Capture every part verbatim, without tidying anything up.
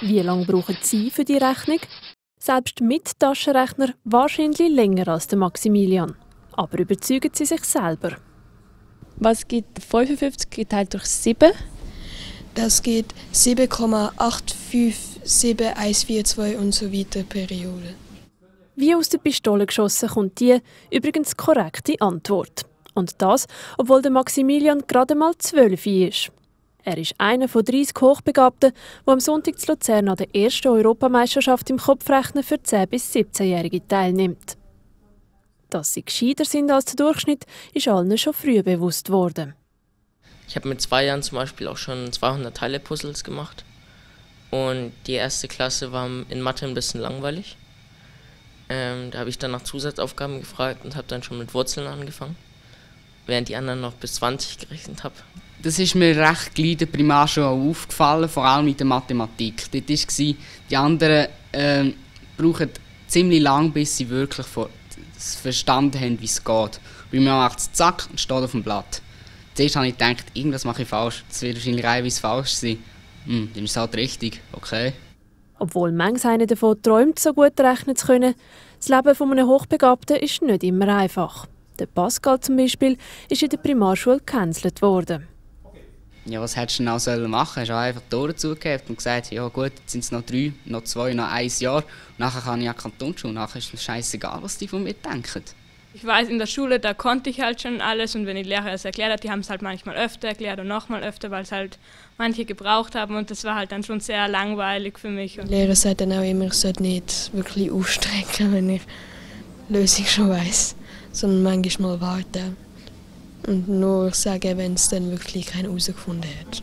Wie lange brauchen Sie für die Rechnung? Selbst mit Taschenrechner wahrscheinlich länger als der Maximilian. Aber überzeugen Sie sich selber. Was gibt fünfundfünfzig geteilt durch sieben? Das gibt sieben Komma acht fünf sieben eins vier zwei und so weiter Periode. Wie aus der Pistole geschossen kommt die übrigens korrekte Antwort. Und das, obwohl der Maximilian gerade mal zwölf ist. Er ist einer von dreissig Hochbegabten, der am Sonntag zu Luzern an der ersten Europameisterschaft im Kopfrechnen für zehn- bis siebzehnjährige teilnimmt. Dass sie gescheiter sind als der Durchschnitt, ist allen schon früh bewusst worden. Ich habe mit zwei Jahren zum Beispiel auch schon zweihundert Teile-Puzzles gemacht. Und die erste Klasse war in Mathe ein bisschen langweilig. Ähm, da habe ich dann nach Zusatzaufgaben gefragt und habe dann schon mit Wurzeln angefangen, während die anderen noch bis zwanzig gerechnet haben. Das ist mir recht gleich in der Primarschule aufgefallen, vor allem mit der Mathematik. Dort war, die anderen äh, brauchen ziemlich lang, bis sie wirklich verstanden haben, wie es geht. Bei mir macht es zack und steht auf dem Blatt. Zuerst habe ich gedacht, irgendwas mache ich falsch. Das wird wahrscheinlich reihenweise falsch sein. Hm, dann ist es halt richtig, okay. Obwohl manch einer davon träumt, so gut rechnen zu können, das Leben von einem Hochbegabten ist nicht immer einfach. Der Pascal zum Beispiel ist in der Primarschule gecancelt worden. Ja, was hättest du denn auch sollen machen? Hast du einfach die Tore zugegeben und gesagt, ja gut, jetzt sind es noch drei, noch zwei, noch ein Jahr. Und nachher kann ich an die Kantonsschule. Nachher ist es mir scheißegal, was die von mir denken. Ich weiß, in der Schule, da konnte ich halt schon alles und wenn die Lehrer es erklärt hat, die haben es halt manchmal öfter erklärt und nochmal öfter, weil es halt manche gebraucht haben und das war halt dann schon sehr langweilig für mich. Der Lehrer sagt dann auch immer, ich sollte nicht wirklich ausstrecken, wenn ich die Lösung schon weiss, sondern manchmal warten und nur sagen, wenn es dann wirklich keinen herausgefunden hat.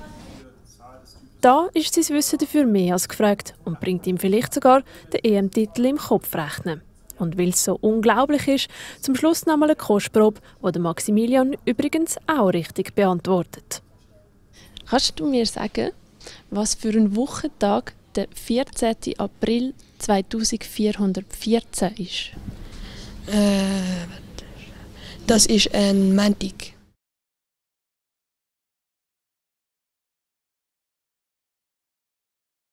Da ist sein Wissen dafür mehr als gefragt und bringt ihm vielleicht sogar den E M-Titel im Kopfrechnen. Und weil es so unglaublich ist, zum Schluss noch mal eine Kostprobe, die Maximilian übrigens auch richtig beantwortet. Kannst du mir sagen, was für ein Wochentag der vierzehnten April zweitausendvierhundertvierzehn ist? Äh, das ist ein Montag.